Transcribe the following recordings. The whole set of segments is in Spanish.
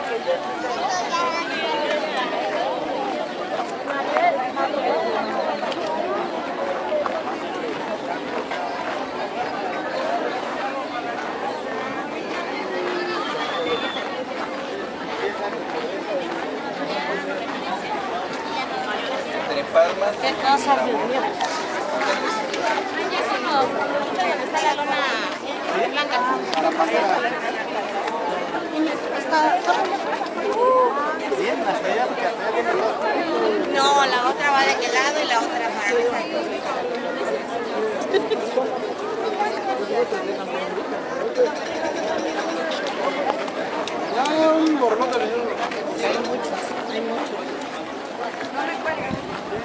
¿Qué cosa, Dios mío? Está la lona blanca. Bien, hasta allá, porque hasta allá viene el otro. No, la otra va de aquel lado y la otra para esa. Ya, un borlote de dinero. Hay muchos. No me cuelgan.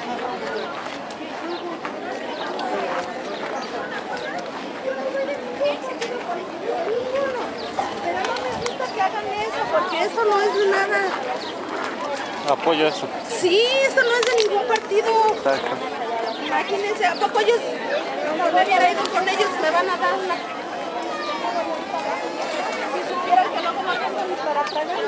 Pero no me gusta que hagan eso, porque eso no es de nada. Apoyo eso. Sí, eso no es de ningún partido. Exacto. Imagínense, ¿a poco ellos, como me hubiera ido con ellos, me van a dar una... Si supieran que luego no tengo ni para tragar,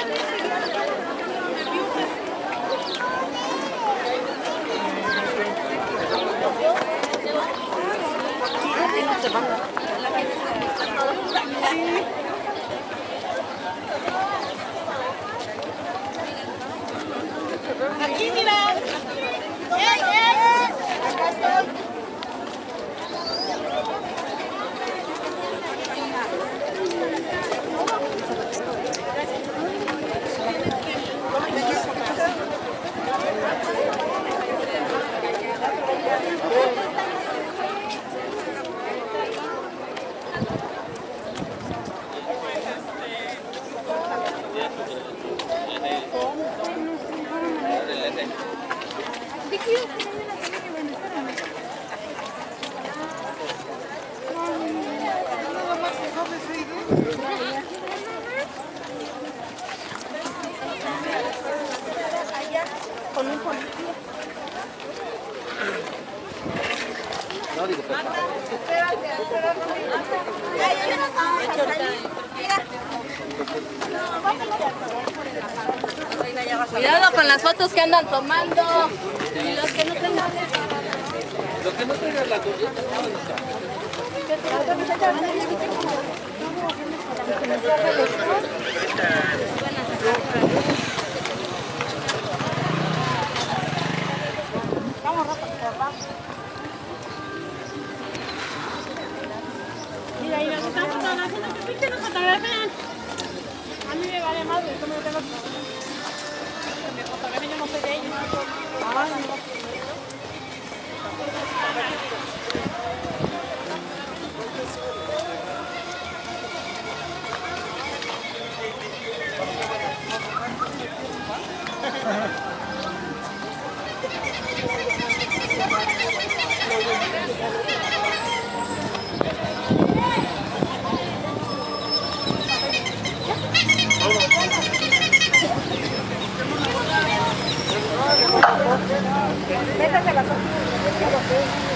no te van a... Aquí, mira. Acá estoy. Con un policía. No, digo, pero... Espérate. Cuidado con las fotos que andan tomando. Y los que no tengan. Los que no tengan la tuya. Vamos rápido por abajo. Mira, y los que están fotografiando, que pinche nos fotografían. A mí me vale madre, yo me tengo que me fotografíen, yo no soy de ellos. Ay, no. Métase a la cocina.